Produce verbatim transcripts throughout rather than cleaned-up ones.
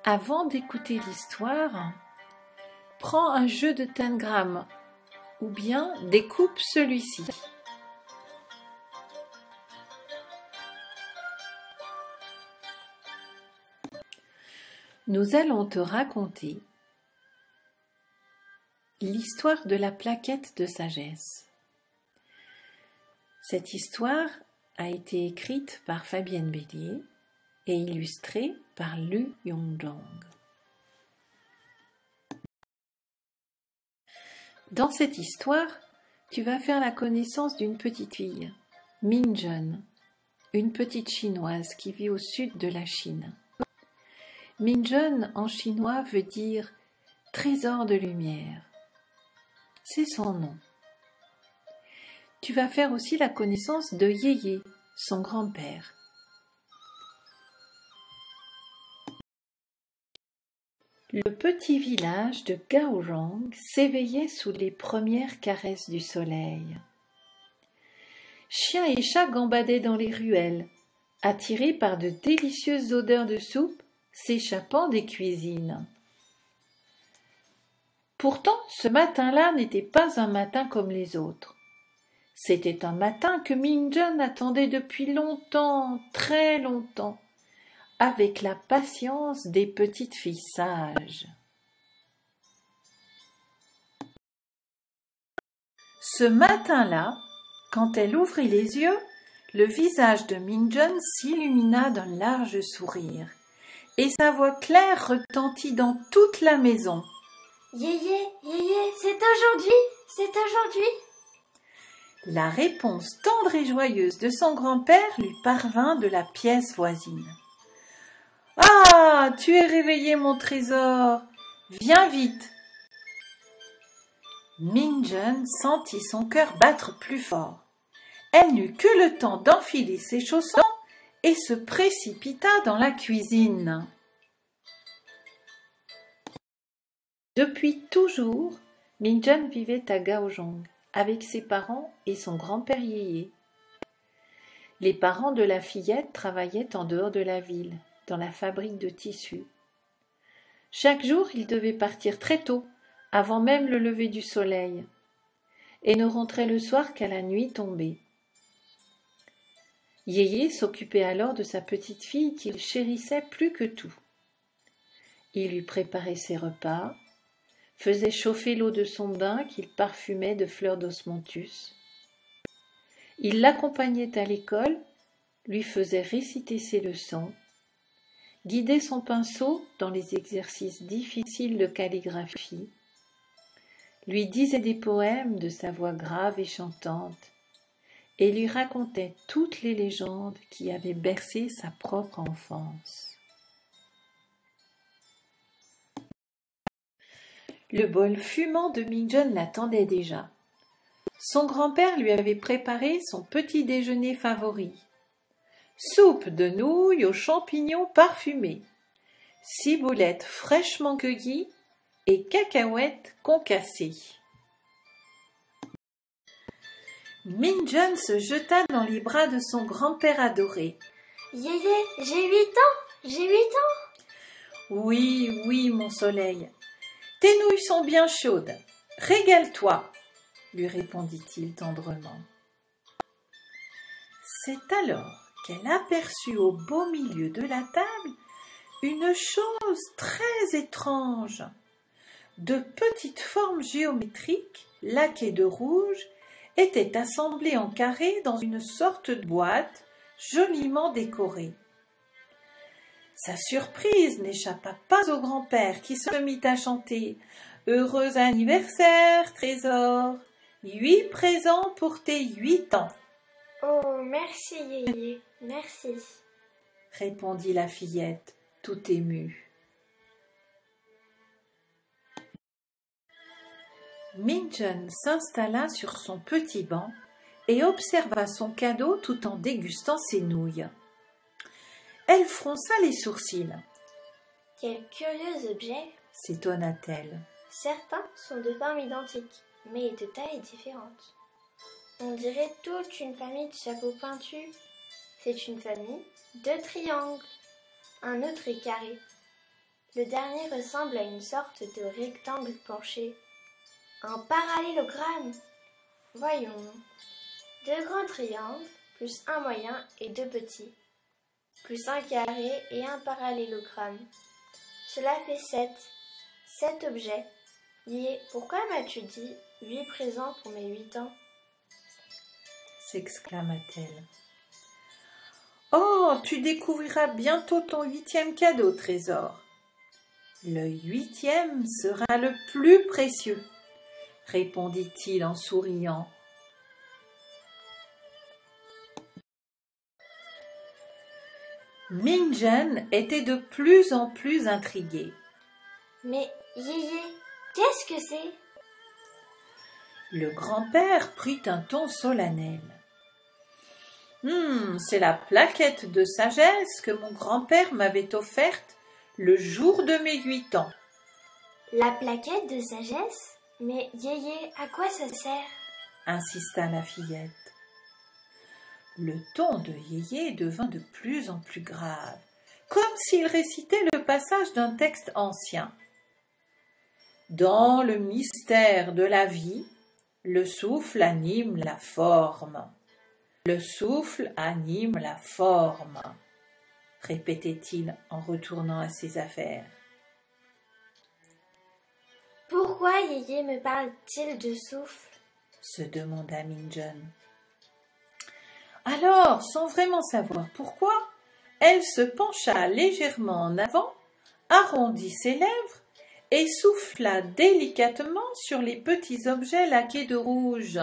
Avant d'écouter l'histoire, prends un jeu de tangram ou bien découpe celui-ci. Nous allons te raconter l'histoire de la plaquette de sagesse. Cette histoire a été écrite par Fabienne Bélier et illustrée par Lu Yongjong. Dans cette histoire, tu vas faire la connaissance d'une petite fille, Minjun, une petite chinoise qui vit au sud de la Chine. Minjun en chinois veut dire « trésor de lumière ». C'est son nom. Tu vas faire aussi la connaissance de Yéyé, son grand-père. Le petit village de Gaozhong s'éveillait sous les premières caresses du soleil. Chiens et chats gambadaient dans les ruelles, attirés par de délicieuses odeurs de soupe s'échappant des cuisines. Pourtant, ce matin-là n'était pas un matin comme les autres. C'était un matin que Minjun attendait depuis longtemps, très longtemps, avec la patience des petites filles sages. Ce matin-là, quand elle ouvrit les yeux, le visage de Minjun s'illumina d'un large sourire, et sa voix claire retentit dans toute la maison. « Yéyé, Yéyé, c'est aujourd'hui, c'est aujourd'hui !» La réponse tendre et joyeuse de son grand-père lui parvint de la pièce voisine. « Ah, tu es réveillé, mon trésor! Viens vite !» Minjun sentit son cœur battre plus fort. Elle n'eut que le temps d'enfiler ses chaussons et se précipita dans la cuisine. Depuis toujours, Minjun vivait à Gaozhong avec ses parents et son grand-père Yéyé. Les parents de la fillette travaillaient en dehors de la ville, dans la fabrique de tissus. Chaque jour, ils devaient partir très tôt, avant même le lever du soleil, et ne rentraient le soir qu'à la nuit tombée. Yéyé s'occupait alors de sa petite fille qu'il chérissait plus que tout. Il lui préparait ses repas, faisait chauffer l'eau de son bain qu'il parfumait de fleurs d'osmanthus. Il l'accompagnait à l'école, lui faisait réciter ses leçons, guidait son pinceau dans les exercices difficiles de calligraphie, lui disait des poèmes de sa voix grave et chantante, et lui racontait toutes les légendes qui avaient bercé sa propre enfance. Le bol fumant de Minjun l'attendait déjà. Son grand-père lui avait préparé son petit déjeuner favori. Soupe de nouilles aux champignons parfumés, ciboulettes fraîchement cueillies et cacahuètes concassées. Minjun se jeta dans les bras de son grand-père adoré. « Yéyé, j'ai huit ans, j'ai huit ans !»« Oui, oui, mon soleil. Tes nouilles sont bien chaudes. Régale-toi, » lui répondit-il tendrement. C'est alors qu'elle aperçut au beau milieu de la table une chose très étrange. De petites formes géométriques, laquées de rouge, étaient assemblées en carré dans une sorte de boîte joliment décorée. Sa surprise n'échappa pas au grand-père qui se mit à chanter « Heureux anniversaire, trésor! Huit présents pour tes huit ans !»« Oh, merci, Yéyé, merci !» répondit la fillette, tout émue. Minjun s'installa sur son petit banc et observa son cadeau tout en dégustant ses nouilles. Elle fronça les sourcils. « Quel curieux objet !» s'étonna-t-elle. « Certains sont de formes identiques, mais de tailles différentes. On dirait toute une famille de chapeaux pointus. C'est une famille de triangles. Un autre est carré. Le dernier ressemble à une sorte de rectangle penché. Un parallélogramme. Voyons. Deux grands triangles, plus un moyen et deux petits, plus un carré et un parallélogramme. Cela fait sept. Sept objets. Yé, pourquoi m'as-tu dit huit présents pour mes huit ans? S'exclama-t-elle. Oh, tu découvriras bientôt ton huitième cadeau, trésor. Le huitième sera le plus précieux, répondit-il en souriant. Ming-Jen était de plus en plus intriguée. Mais, Yéyé, qu'est-ce que c'est? Le grand-père prit un ton solennel. Hum, c'est la plaquette de sagesse que mon grand-père m'avait offerte le jour de mes huit ans. La plaquette de sagesse? Mais Yéyé, à quoi ça sert? Insista la fillette. Le ton de Yéyé devint de plus en plus grave, comme s'il récitait le passage d'un texte ancien. Dans le mystère de la vie, le souffle anime la forme. Le souffle anime la forme, répétait-il en retournant à ses affaires. Pourquoi Yéyé me parle-t-il de souffle? Se demanda Ming-Jen. Alors, sans vraiment savoir pourquoi, elle se pencha légèrement en avant, arrondit ses lèvres et souffla délicatement sur les petits objets laqués de rouge.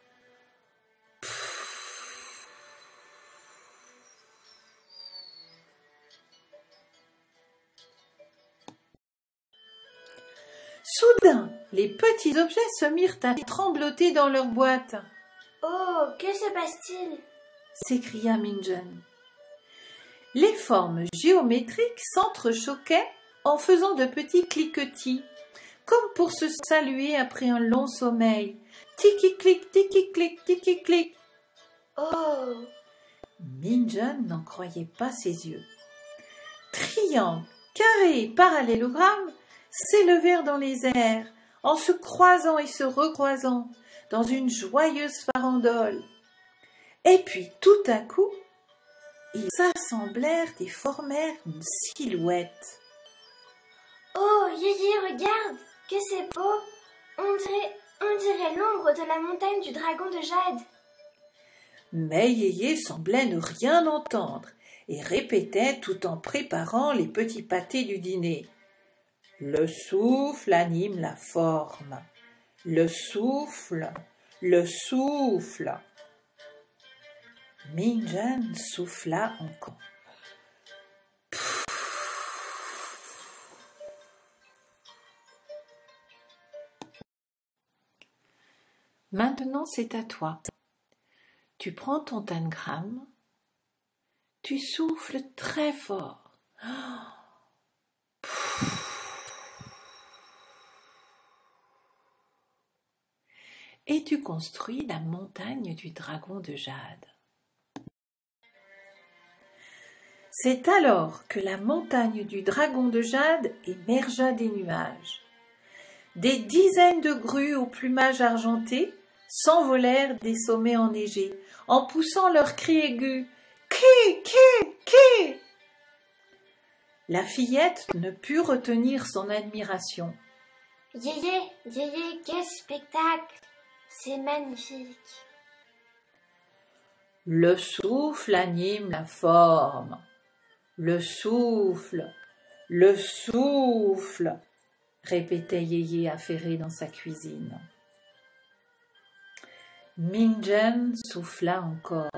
Soudain, les petits objets se mirent à trembloter dans leur boîte. « Oh, que se passe-t-il » s'écria Ming-Jen. Les formes géométriques s'entrechoquaient en faisant de petits cliquetis, comme pour se saluer après un long sommeil. Tiki-clic, tiki-clic, tiki-clic. Oh! Ming-Jen n'en croyait pas ses yeux. Triangles, carrés et parallélogrammes s'élevèrent dans les airs, en se croisant et se recroisant, dans une joyeuse farandole. Et puis, tout à coup, ils s'assemblèrent et formèrent une silhouette. Oh, Yéyé, regarde, que c'est beau! On dirait, on dirait l'ombre de la montagne du dragon de jade. Mais Yéyé semblait ne rien entendre et répétait tout en préparant les petits pâtés du dîner. Le souffle anime la forme. Le souffle, le souffle. Ming-Jen souffla encore. Maintenant, c'est à toi. Tu prends ton tangram, tu souffles très fort. Et tu construis la montagne du dragon de jade. C'est alors que la montagne du dragon de jade émergea des nuages. Des dizaines de grues au plumage argenté s'envolèrent des sommets enneigés, en poussant leurs cris aigus. « Qui, qui, qui » La fillette ne put retenir son admiration. « Yéyé, Yéyé, quel spectacle! C'est magnifique !» Le souffle anime la forme. Le souffle, le souffle, répétait Yéyé affairé dans sa cuisine. Ming-Jen souffla encore.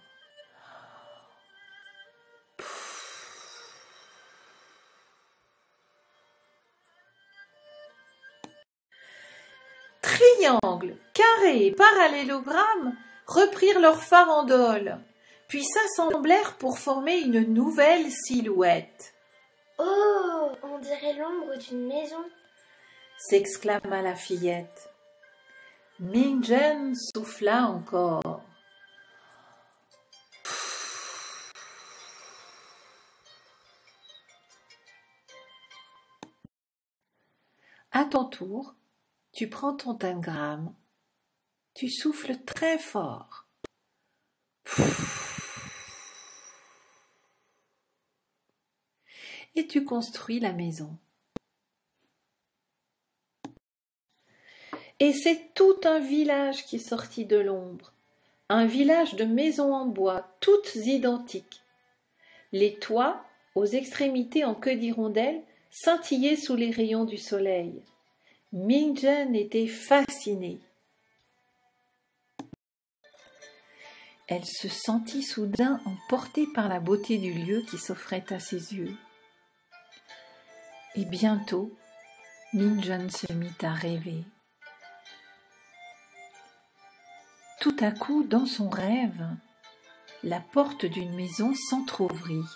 Triangles, carrés et parallélogrammes reprirent leur farandole, puis s'assemblèrent pour former une nouvelle silhouette. « Oh, on dirait l'ombre d'une maison !» s'exclama la fillette. Ming-Jen souffla encore. À ton tour, tu prends ton tangram, tu souffles très fort. Et tu construis la maison. Et c'est tout un village qui sortit de l'ombre, un village de maisons en bois, toutes identiques. Les toits, aux extrémités en queue d'hirondelle, scintillaient sous les rayons du soleil. Ming-Jen était fascinée. Elle se sentit soudain emportée par la beauté du lieu qui s'offrait à ses yeux. Et bientôt, Ming-Jen se mit à rêver. Tout à coup, dans son rêve, la porte d'une maison s'entr'ouvrit.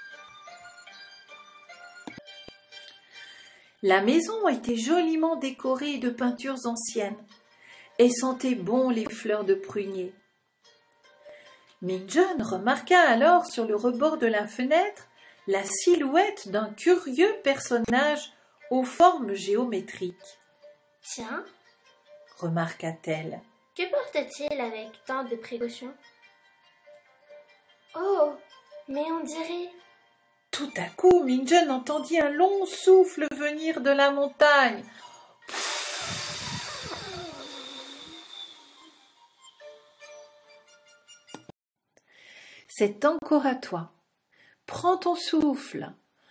La maison était joliment décorée de peintures anciennes et sentait bon les fleurs de prunier. Ming-Jen remarqua alors sur le rebord de la fenêtre la silhouette d'un curieux personnage aux formes géométriques. « Tiens, remarqua-t-elle. Que porte-t-il avec tant de précautions ? Oh, mais on dirait... » Tout à coup, Ming-Jen entendit un long souffle venir de la montagne. C'est encore à toi. Prends ton souffle.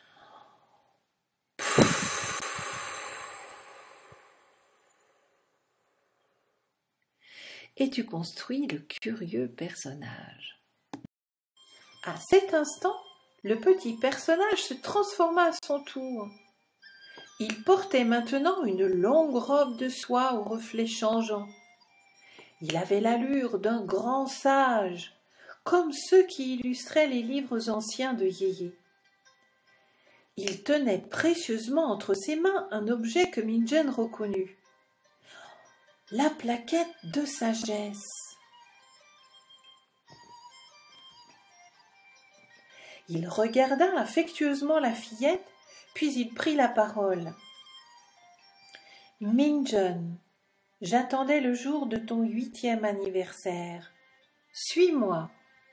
Et tu construis le curieux personnage. À cet instant, le petit personnage se transforma à son tour. Il portait maintenant une longue robe de soie aux reflets changeants. Il avait l'allure d'un grand sage, comme ceux qui illustraient les livres anciens de Yéyé. Il tenait précieusement entre ses mains un objet que Ming-Jen reconnut. La plaquette de sagesse. Il regarda affectueusement la fillette, puis il prit la parole. « Ming-Jen, j'attendais le jour de ton huitième anniversaire. Suis-moi. »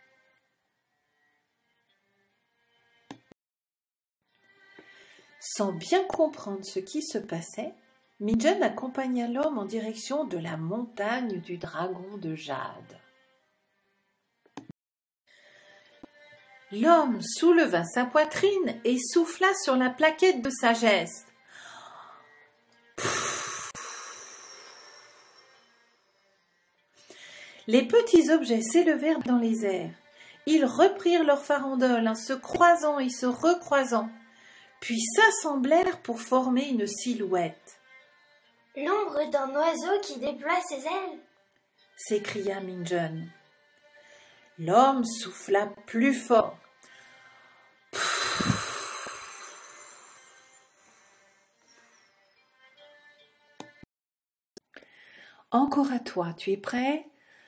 Sans bien comprendre ce qui se passait, Ming-Jen accompagna l'homme en direction de la montagne du dragon de jade. L'homme souleva sa poitrine et souffla sur la plaquette de sagesse. Les petits objets s'élevèrent dans les airs. Ils reprirent leur farandole en se croisant et se recroisant, puis s'assemblèrent pour former une silhouette. « L'ombre d'un oiseau qui déploie ses ailes !» s'écria Ming-Jen. L'homme souffla plus fort. Encore à toi, tu es prêt?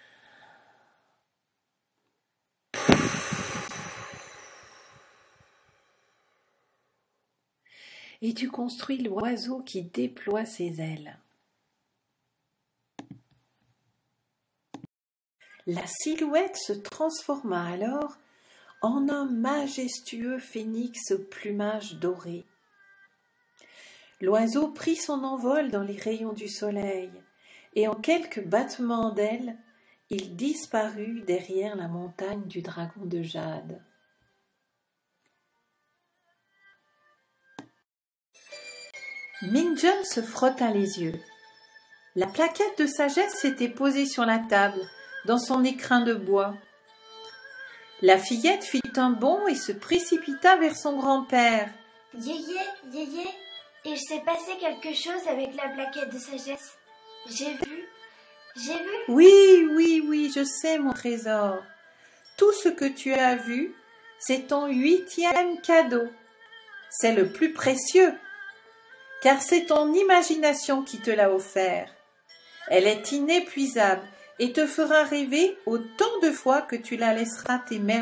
Et tu construis l'oiseau qui déploie ses ailes. La silhouette se transforma alors en un majestueux phénix au plumage doré. L'oiseau prit son envol dans les rayons du soleil, et en quelques battements d'ailes, il disparut derrière la montagne du dragon de jade. Ming-Jen se frotta les yeux. La plaquette de sagesse s'était posée sur la table, dans son écrin de bois. La fillette fit un bond et se précipita vers son grand-père. « Yéyé, yéyé, il s'est passé quelque chose avec la plaquette de sagesse. J'ai vu, j'ai vu. » « Oui, oui, oui, je sais, mon trésor. Tout ce que tu as vu, c'est ton huitième cadeau. C'est le plus précieux, car c'est ton imagination qui te l'a offert. Elle est inépuisable et te fera rêver autant de fois que tu la laisseras t'émerveiller. »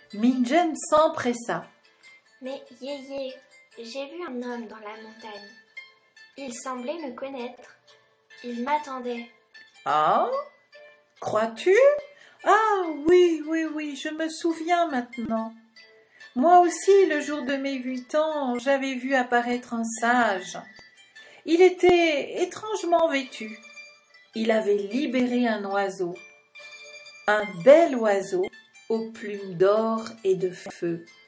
Minjen s'empressa. Mais Yéyé, j'ai vu un homme dans la montagne. Il semblait me connaître. Il m'attendait. Ah, crois-tu? Ah oui, oui, oui, je me souviens maintenant. Moi aussi, le jour de mes huit ans, j'avais vu apparaître un sage. Il était étrangement vêtu. Il avait libéré un oiseau, un bel oiseau aux plumes d'or et de feu.